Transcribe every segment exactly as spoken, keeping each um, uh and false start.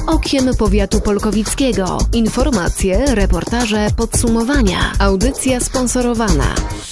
Okiem powiatu polkowickiego. Informacje, reportaże, podsumowania. Audycja sponsorowana.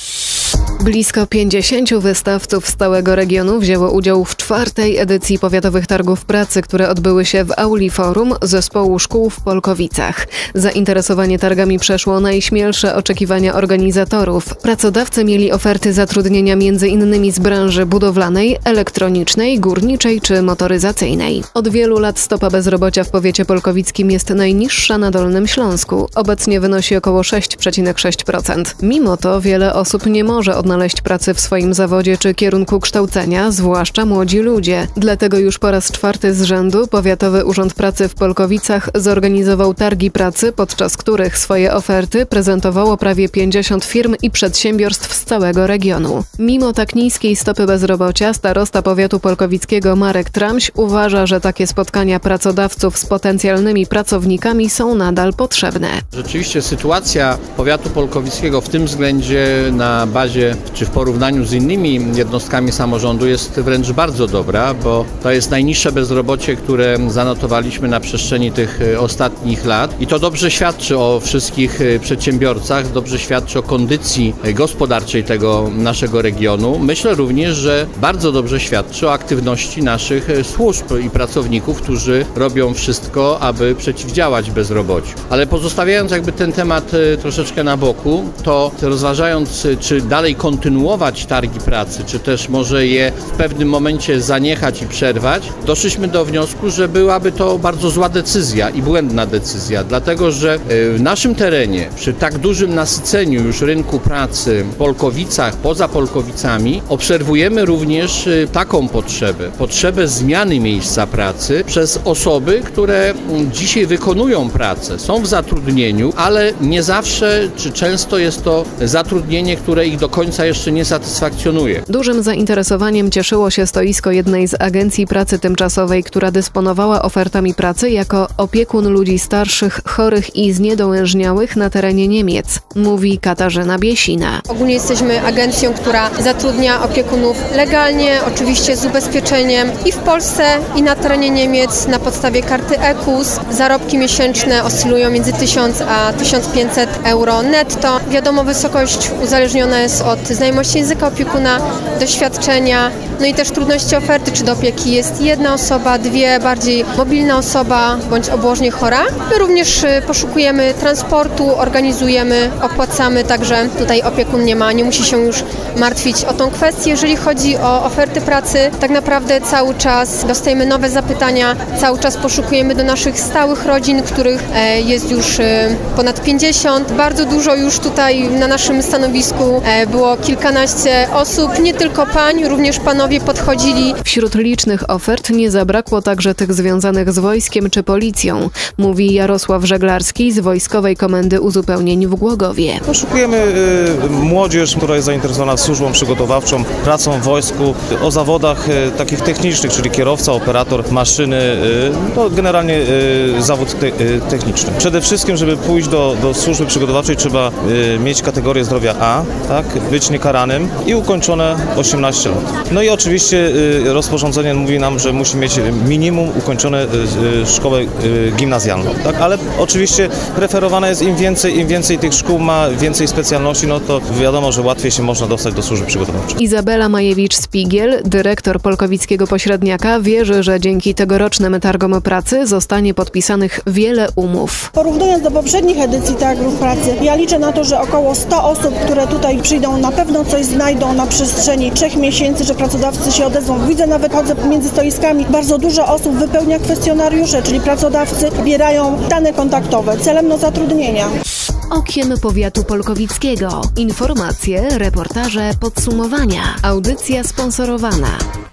Blisko pięćdziesięciu wystawców z całego regionu wzięło udział w czwartej edycji Powiatowych Targów Pracy, które odbyły się w auli Forum Zespołu Szkół w Polkowicach. Zainteresowanie targami przeszło najśmielsze oczekiwania organizatorów. Pracodawcy mieli oferty zatrudnienia między innymi z branży budowlanej, elektronicznej, górniczej czy motoryzacyjnej. Od wielu lat stopa bezrobocia w powiecie polkowickim jest najniższa na Dolnym Śląsku. Obecnie wynosi około sześć przecinek sześć procent. Mimo to wiele osób nie może odnaleźć pracy w swoim zawodzie czy kierunku kształcenia, zwłaszcza młodzi ludzie. Dlatego już po raz czwarty z rzędu Powiatowy Urząd Pracy w Polkowicach zorganizował targi pracy, podczas których swoje oferty prezentowało prawie pięćdziesiąt firm i przedsiębiorstw z całego regionu. Mimo tak niskiej stopy bezrobocia, starosta powiatu polkowickiego Marek Tramś uważa, że takie spotkania pracodawców z potencjalnymi pracownikami są nadal potrzebne. Rzeczywiście sytuacja powiatu polkowickiego w tym względzie na bazie czy w porównaniu z innymi jednostkami samorządu jest wręcz bardzo dobra, bo to jest najniższe bezrobocie, które zanotowaliśmy na przestrzeni tych ostatnich lat i to dobrze świadczy o wszystkich przedsiębiorcach, dobrze świadczy o kondycji gospodarczej tego naszego regionu. Myślę również, że bardzo dobrze świadczy o aktywności naszych służb i pracowników, którzy robią wszystko, aby przeciwdziałać bezrobociu. Ale pozostawiając jakby ten temat troszeczkę na boku, to rozważając, czy dalej kontynuować targi pracy, czy też może je w pewnym momencie zaniechać i przerwać, doszliśmy do wniosku, że byłaby to bardzo zła decyzja i błędna decyzja, dlatego że w naszym terenie, przy tak dużym nasyceniu już rynku pracy w Polkowicach, poza Polkowicami, obserwujemy również taką potrzebę, potrzebę zmiany miejsca pracy przez osoby, które dzisiaj wykonują pracę, są w zatrudnieniu, ale nie zawsze, czy często jest to zatrudnienie, które ich do końca jeszcze nie satysfakcjonuje. Dużym zainteresowaniem cieszyło się stoisko jednej z agencji pracy tymczasowej, która dysponowała ofertami pracy jako opiekun ludzi starszych, chorych i zniedołężniałych na terenie Niemiec, mówi Katarzyna Biesina. Ogólnie jesteśmy agencją, która zatrudnia opiekunów legalnie, oczywiście z ubezpieczeniem i w Polsce, i na terenie Niemiec na podstawie karty E K U S. Zarobki miesięczne oscylują między tysiąc a tysiąc pięćset euro netto. Wiadomo, wysokość uzależniona jest od znajomości języka opiekuna, doświadczenia, no i też trudności oferty, czy do opieki jest jedna osoba, dwie, bardziej mobilna osoba, bądź obłożnie chora. My również poszukujemy transportu, organizujemy, opłacamy, także tutaj opiekun nie ma, nie musi się już martwić o tą kwestię. Jeżeli chodzi o oferty pracy, tak naprawdę cały czas dostajemy nowe zapytania, cały czas poszukujemy do naszych stałych rodzin, których jest już ponad pięćdziesiąt. Bardzo dużo już tutaj na naszym stanowisku było kilkanaście osób, nie tylko pań, również panowie podchodzili. Wśród licznych ofert nie zabrakło także tych związanych z wojskiem czy policją, mówi Jarosław Żeglarski z Wojskowej Komendy Uzupełnień w Głogowie. Poszukujemy y, młodzież, która jest zainteresowana służbą przygotowawczą, pracą w wojsku, o zawodach y, takich technicznych, czyli kierowca, operator maszyny, y, no generalnie y, zawód te, y, techniczny. Przede wszystkim, żeby pójść do, do służby przygotowawczej, trzeba y, mieć kategorię zdrowia A, tak, być niekaranym i ukończone osiemnaście lat. No i oczywiście y, rozporządzenie mówi nam, że musi mieć minimum ukończone y, y, szkołę y, gimnazjalną, tak, ale oczywiście preferowane jest im więcej, im więcej tych szkół ma, więcej specjalności, no to wiadomo, że łatwiej się można dostać do służby przygotowawczej. Izabela Majewicz-Spigiel, dyrektor polkowickiego pośredniaka, wierzy, że dzięki tegorocznym targom pracy zostanie podpisanych wiele umów. Porównując do poprzednich edycji targów pracy, ja liczę na to, że około sto osób, które tutaj przyjdą, na pewno coś znajdą na przestrzeni trzech miesięcy, że pracodawcy się odezwą. Widzę nawet, chodzę między stoiskami, bardzo dużo osób wypełnia kwestionariusze, czyli pracodawcy wybierają dane kontaktowe celem no zatrudnienia. Okiem powiatu polkowickiego. Informacje, reportaże, podsumowania. Audycja sponsorowana.